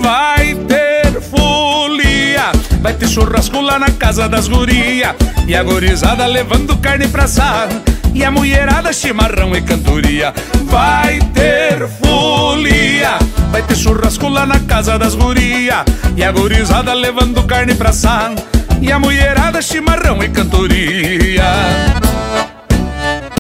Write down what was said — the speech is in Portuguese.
vai ter folia, vai ter churrasco lá na casa das guria, e a gurizada levando carne pra assar, e a mulherada chimarrão e cantoria. Vai ter folia, vai ter churrasco lá na casa das guria, e a gurizada levando carne pra assar, e a mulherada chimarrão e cantoria.